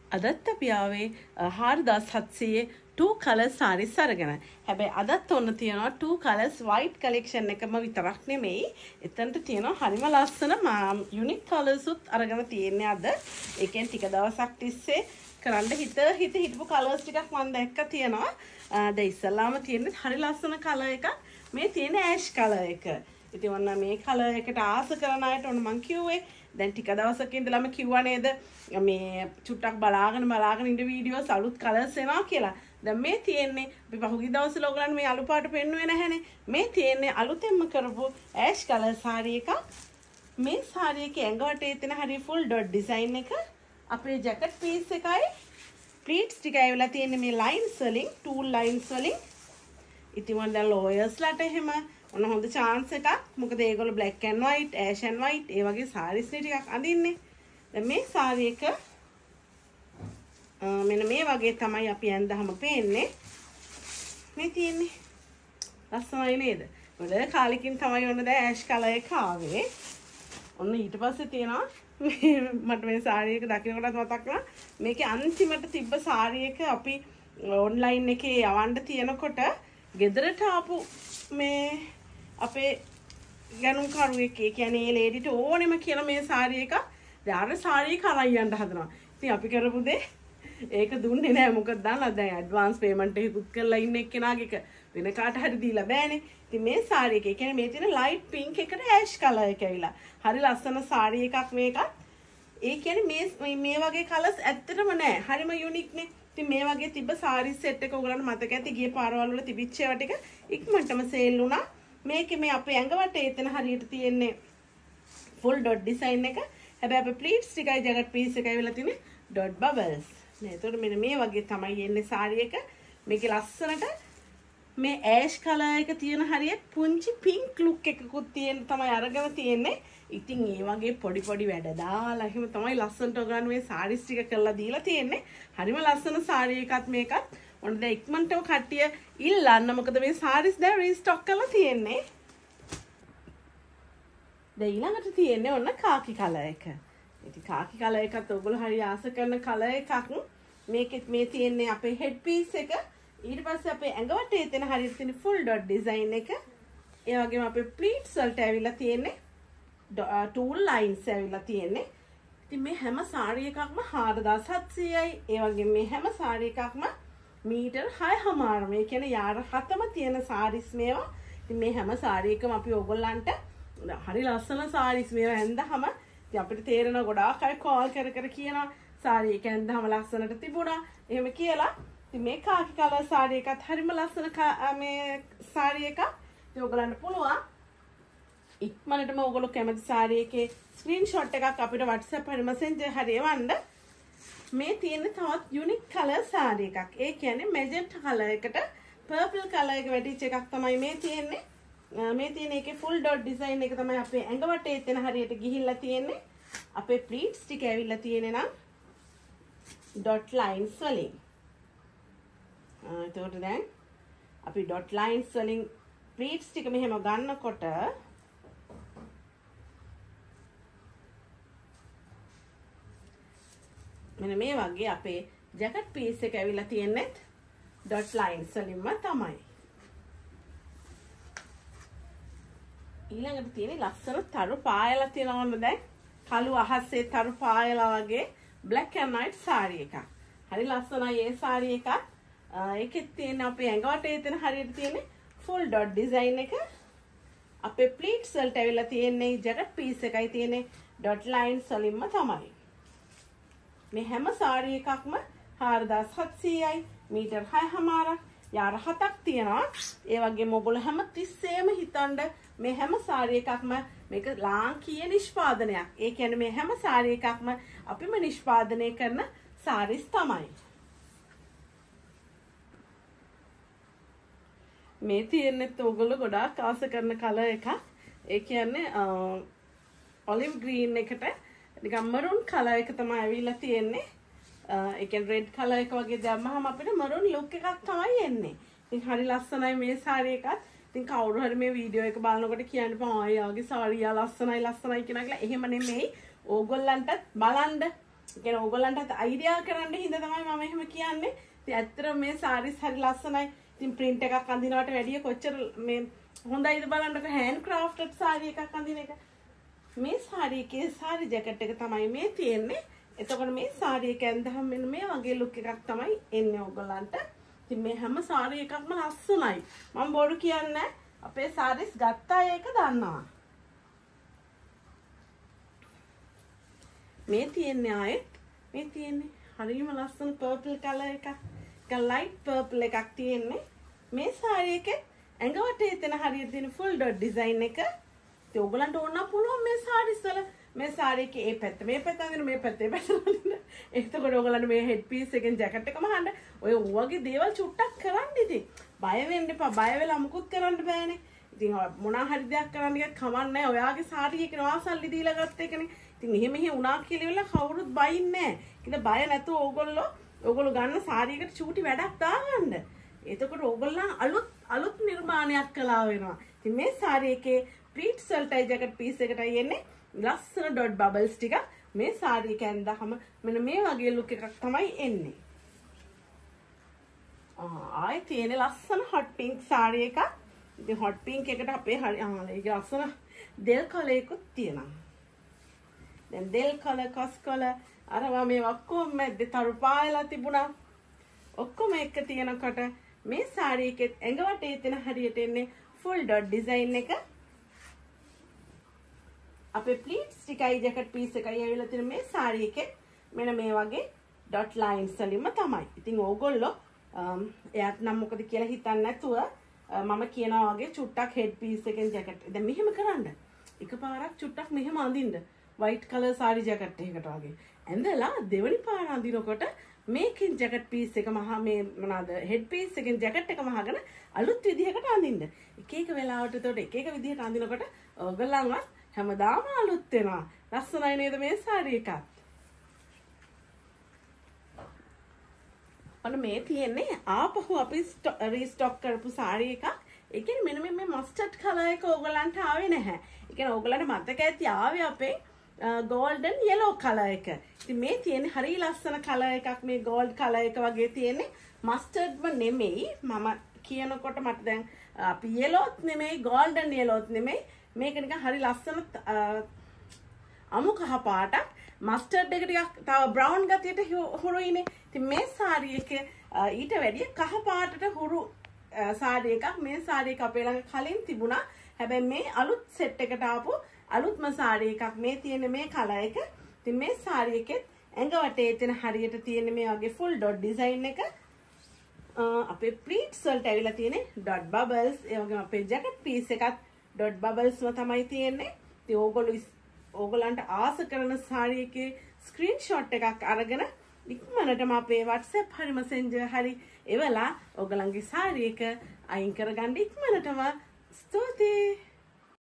අදත් අපි ආවේ 4700 two colors sarees අරගෙන. හැබැයි අදත් ඔන්න තියෙනවා two colors white collection එකම විතරක් නෙමෙයි. එතනට තියෙනවා හරිම ලස්සන unique colors උත් අරගෙන තියෙන්නේ අද. ඒකෙන් ටික දවසක් තිස්සේ කරන්න හිතපු colors ටිකක් මම දැක්ක තියෙනවා. දැන් ඉස්සලාම තියෙන්නේ හරි ලස්සන color එකක්. මේ තියෙන ash color එක. ඉතින් ඔන්න මේ color එකට ආස කරන අයට ඔන්න මං කිව්වේ දැන් ටික දවසක ඉඳලාම කිව්වා නේද මේ චුට්ටක් බලාගෙන ඉන්න වීඩියෝස් අලුත් කලර්ස් එනවා කියලා. දැන් මේ තියෙන්නේ අපි පහුගිය දවස්වල ඔයගලන්ට මේ අලු පාට පෙන්නුවේ නැහැනේ. මේ තියෙන්නේ අලුතෙන්ම කරපු ඇෂ් කලර් සාරි එකක්. මේ සාරි එකේ ඇඟ වටේ තියෙන හරිය ෆුල් ඩොට් ඩිසයින් එක. අපේ ජැකට් පීස් එකයි ප්ලීට්ස් ටික ඇවිල්ලා තියෙන්නේ මේ ලයින්ස් වලින්, ටූල් ලයින්ස් වලින්. ඉතින් මම දැන් ලෝයර්ස්ලාට එහෙම ඔන්න හොඳ chance එකක්. මොකද ඒගොල්ලෝ black and white, ash and white ඒ වගේ sarees ටිකක් අඳින්නේ. දැන් මේ saree එක මෙන්න මේ වගේ තමයි අපි ඇඳහම පේන්නේ. මේ තියෙන්නේ ලස්සනයි නේද? මොකද කාලෙකින් තමයි ඔන්න දැන් ash color එක ආවේ. ඔන්න ඊට පස්සේ තියෙනවා මට මේ saree එක දකිනකොටත් මතක් වුණා. මේකේ අන්තිමට තිබ්බ saree එක අපි online එකේ යවන්න තියනකොට ගෙදරට ආපු මේ අපේ ගණන් කරුවෙක් ඒ කියන්නේ ඒ ලේඩිට ඕනෙම කියලා මේ සාරි එක දාන සාරි එක අරන් යන්න හදනවා. ඉතින් අපි කරපු දේ ඒක දුන්නේ නැහැ. මොකද දාලා දැන් ඇඩ්වාන්ස් පේමන්ට් එකකුත් කරලා ඉන්න එක්කෙනාගේ එක වෙන කාට හරි දීලා බෑනේ. ඉතින් මේ සාරි එක කියන්නේ මේ තියෙන ලයිට් පින්ක් එකට ඇෂ් කලර් එක ඇවිලා. හරි ලස්සන සාරි එකක් මේකත්. ඒ කියන්නේ මේ වගේ කලර්ස් ඇත්තටම නැහැ. හරිම යුනික් නේ. ඉතින් මේ වගේ තිබ්බ සාරි සෙට් එක ඔයගලන්ට මතක ඇති ගිය පාරවල් වල තිබිච්ච ඒවා ටික ඉක්මනටම සේල් වුණා. මේකේ මේ අපේ ඇඟ වටේ එතන හරියට තියෙන්නේ full dot design එක. හැබැයි අපේ pleats ටිකයි ජැකට් පීස් එකයි වෙලා තියෙන්නේ dot bubbles. නේ එතකොට මෙන්න මේ වගේ තමයි එන්නේ සාරි එක. මේකේ ලස්සනට මේ ash color එක තියෙන හරියට පුංචි pink look එකකුත් තියෙන තමයි අරගෙන තියෙන්නේ. ඉතින් ඒ වගේ පොඩි වැඩ දාලා එහෙම තමයි ලස්සනට ඔයගොල්ලෝ මේ sarees ටික කරලා දීලා තියෙන්නේ. හරිම ලස්සන සාරි එකක් මේකත්. ඔන්න දැන් ඉක්මනටම කට්ටිය ඉල්ලන්න. මොකද මේ sarees දැන් රීස්ටොක් කරලා තියෙන්නේ. දැන් ඊළඟට තියෙන්නේ ඔන්න කාකි කලර් එක. ඉතින් කාකි කලර් එකත් ඔයගොල්ලෝ හරි ආස කරන කලර් එකක්. මේකෙත් මේ තියෙන්නේ අපේ හෙඩ් පීස් එක. ඊට පස්සේ අපේ ඇඟ වටේ තියෙන හරියට තියෙන ෆුල් ඩොට් ඩිසයින් එක. ඒ වගේම අපේ ප්ලීට්ස් වලට ඇවිල්ලා තියෙන්නේ ටූල් ලයින්ස් ඇවිල්ලා තියෙන්නේ. ඉතින් මේ හැම සාරි එකක්ම 4700යි. ඒ වගේම මේ හැම සාරි එකක්ම මීටර් 6මාර. මේ කියන්නේ යාර 7ම තියෙන සාරිස් මේවා. ඉතින් මේ හැම සාරි එකම අපි ඕගොල්ලන්ට හරි ලස්සන සාරිස් මේවා ඇඳහම ඉතින් අපිට තේරෙන ගොඩාක් අය කෝල් කර කියනවා සාරි එක ඇඳහම ලස්සනට තිබුණා. එහෙම කියලා. ඉතින් මේ කාකි කලර් සාරි එකත් හරිම ලස්සන මේ සාරි එකක්. ඉතින් ඕගොල්ලන්ට පුළුවන් ඉක්මනටම ඕගොල්ලෝ කැමති සාරි එකේ ස්ක්‍රීන්ෂොට් එකක් අපිට WhatsApp හරි Messenger හරි එවන්න. මේ තියෙන තවත් යුනික් කලර් සාරි එකක්. ඒ කියන්නේ මැජෙන්ටා කලර් එකට පර්පල් කලර් එක වැටිච්ච එකක් තමයි මේ තියෙන්නේ. මේ තියෙන එකේ ෆුල් ඩොට් ඩිසයින් එක තමයි අපේ ඇඟ වටේ එතන හරියට ගිහිල්ලා තියෙන්නේ. අපේ ප්ලීට්ස් ටික ඇවිල්ලා තියෙන්නේ නම් ඩොට් ලයින්ස් වලින්. එතකොට දැන් අපි ඩොට් ලයින්ස් වලින් ප්ලීට්ස් ටික මෙහෙම ගන්නකොට මෙන්න මේ වගේ අපේ ජැකට් පීස් එක ඇවිල්ලා තියෙන්නේ ඩොට් ලයින්ස් වලින්ම තමයි. ඊළඟට තියෙන්නේ ලස්සන තරු පායලා තියෙනවනේ දැන් කළු අහසේ තරු පායලා වගේ black and white saree එකක්. හරි ලස්සනයි ඒ saree එකක්. ඒකෙත් තියෙන අපේ ඇඟ වටේ තියෙන හරියට තියෙන්නේ full dot design එක. අපේ pleats වලට ඇවිල්ලා තියෙන්නේ ජැකට් පීස් එකයි තියෙන්නේ dot lines වලින්ම තමයි. මේ හැම සාරි එකක්ම 4700යි මීටර් 6මාරක් යාර 7ක් තියෙනවා. ඒ වගේම ඔයගොල්ලෝ හැම තිස්සෙම හිතන්න මේ හැම සාරි එකක්ම මේක ලාංකීය නිෂ්පාදනයක්. ඒ කියන්නේ මේ හැම සාරි එකක්ම අපිම නිෂ්පාදනය කරන සාරිස් තමයි. මේ තියෙන්නේ ඔයගොල්ලෝ ගොඩාක් ආස කරන කලර් එකක්. ඒ කියන්නේ ඔලිව් ග්‍රීන් එකට නිකන් මරූන් කලර් එක තමයි ඇවිල්ලා තියෙන්නේ. ඒ කියන්නේ රෙඩ් කලර් එක වගේ දැම්මහම අපිට මරූන් ලුක් එකක් තමයි එන්නේ. ඉතින් හරි ලස්සනයි මේ සාරි එකත්. ඉතින් කවුරු හරි මේ වීඩියෝ එක බලනකොට කියන්න බෑ ආයාගේ සාරියා ලස්සනයි කියලා. එහෙම නෙමෙයි. ඕගොල්ලන්ටත් බලන්න ඒ කියන්නේ ඕගොල්ලන්ට අයිඩියා කරන්න හින්දා තමයි මම එහෙම කියන්නේ. ඉතින් ඇත්තටම මේ සාරිස් හරි ලස්සනයි. ඉතින් print එකක් අඳිනවට වැඩිය කොච්චර මේ හොඳයිද බලන්නකෝ hand crafted සාරි එකක් අඳින එක. මේ සාරි එකේ සාරි ජැකට් එක තමයි මේ තියෙන්නේ. එතකොට මේ සාරි එක ඇඳහම මෙන්න මේ වගේ ලුක් එකක් තමයි එන්නේ ඕගොල්ලන්ට. ඉතින් මේ හැම සාරි එකක්ම ලස්සනයි. මම බොරු කියන්නේ අපේ සාරිස් ගත්තා ඒක දන්නවා. මේ තියෙන්නේ ආයෙත් මේ තියෙන්නේ හරිම ලස්සන පර්පල් කලර් එකක්. ඒක ලයිට් පර්පල් එකක් තියෙන්නේ. මේ සාරි එකේ ඇඟ වටේ තියෙන හරියට තියෙන ෆුල් ඩොට් ඩිසයින් එක. ඉතින් ඔයගලන්ට ඕන පුළුවන් මේ සාරිස් වල මේ සාරි එකේ මේ පැත්ත අඳින මේ පැත්තේ අඳින. එතකොට ඔයගලන්ට මේ හෙඩ් පීස් එකෙන් ජැකට් එකම අහන්න ඔය වගේ දේවල් චුට්ටක් කරන්න ඉතින්. බය වෙන්න එපා. බය වෙලා මුකුත් කරන්න බෑනේ. ඉතින් මොනවා හරි දෙයක් කරන්න ගියත් කමක් නැහැ. ඔයාගේ සාරි එකේ වාසල්ලි දීලා ගත්ත එකනේ. ඉතින් මෙහෙ වුණා කියලා කවුරුත් බයින්නේ නැහැ. බය නැතුව ඕගොල්ලෝ ගන්න සාරි එකට චූටි වැඩක් දාගන්න. එතකොට ඕගොල්ලන් අලුත් නිර්මාණයක් කළා වෙනවා. ඉතින් මේ සාරි එකේ ප්ලීට්ස් වලටයි ජැකට් පීස් එකටයි එන්නේ ලස්සන ඩොට් බබල්ස් ටික. මේ සාරි එක ඇඳහම මෙන්න මේ වගේ ලුක් එකක් තමයි එන්නේ. ආයේ තියෙන ලස්සන හොට් පින්ක් සාරි එකක්. ඉතින් හොට් පින්ක් එකට අපේ හරි ඒක ලස්සන දෙල් කලර් එකකුත් තියෙනවා. දැන් දෙල් කලර් කස් කලර් අරවා මේ ඔක්කොම මැද්දේ තරු පායලා තිබුණා. ඔක්කොම එක තියෙනකොට මේ සාරි එකේ ඇඟ වටේ තියෙන හරියට එන්නේ ෆුල් ඩොට් ඩිසයින් එක. අපේ ප්ලීට්ස් ටිකයි ජැකට් පීස් එකයි ඇවිල්ලා තියෙන මේ සාරි එකේ මෙන්න මේ වගේ ඩොට් ලයින්ස් වලින්ම තමයි. ඉතින් ඕගොල්ලෝ එයාට නම් මොකද කියලා හිතන්නේ නැතුව මම කියනවා වගේ චුට්ටක් හෙඩ් පීස් එකෙන් ජැකට්. දැන් මෙහෙම කරන්න. එකපාරක් චුට්ටක් මෙහෙම අඳින්න. white color සාරි ජැකට් එකකට වගේ. ඇඳලා දෙවෙනි පාර අඳිනකොට මේකෙන් ජැකට් පීස් එක මහා මේ මොනවාද හෙඩ් පීස් එකෙන් ජැකට් එක මහාගෙන අලුත් විදිහකට අඳින්න. එක එක වෙලාවට එතකොට එක එක විදිහට අඳිනකොට ඕගොල්ලන්වත් හැමදාම අලුත් වෙනවා. ලස්සනයි නේද මේ සාරි එකත්? අන්න මේ තියෙන්නේ ආපහු අපි රීස්ටොක් කරපු සාරි එකක්. ඒ කියන්නේ මෙන්න මේ මස්ටර්ඩ් කලර් එක ඕගොල්ලන්ට ආවේ නැහැ. ඒ කියන්නේ ඕගොල්ලන්ට මතක ඇති ආවේ අපේ golden yellow කලර් එක. ඉතින් මේ තියෙන්නේ හරිය ලස්සන කලර් එකක්. මේ gold කලර් එක වගේ තියෙන්නේ මස්ටර්ඩ්ම නෙමෙයි. මම කියනකොට මට දැන් අපි yellowත් නෙමෙයි golden yellowත් නෙමෙයි. මේක නිකන් හරි ලස්සන අමු කහ පාටක්. මස්ටර්ඩ් එක ටිකක් තව බ්‍රවුන් ගතියට හුරුයිනේ. ඉතින් මේ සාරි එක ඊට වැඩිය කහ පාටට හුරු සාරි එකක්. මේ සාරි එක අපේ ළඟ කලින් තිබුණා. හැබැයි මේ අලුත් සෙට් එකට ආපු අලුත්ම සාරි එකක් මේ තියෙන මේ කලර් එක. ඉතින් මේ සාරි එකෙත් ඇඟ වටේ තියෙන හරියට තියෙන මේ වගේ ෆුල් ඩොට් ඩිසයින් එක. අපේ ප්ලීට්ස් වලට ඇවිල්ලා තියෙන්නේ ඩොට් බබල්ස්. ඒ වගේම අපේ ජැකට් පීස් එකත් ඩොට් බබල්ස්ම තමයි තියෙන්නේ. ඉතින් ඕගොල්ලන්ට ආස කරන සාරි එකේ ස්ක්‍රීන්ෂොට් එකක් අරගෙන ඉක්මනටම අපේ WhatsApp හරි Messenger හරි එවලා ඕගොල්ලන්ගේ සාරි එක අයින් කරගන්න ඉක්මනටම. ස්තුතියි.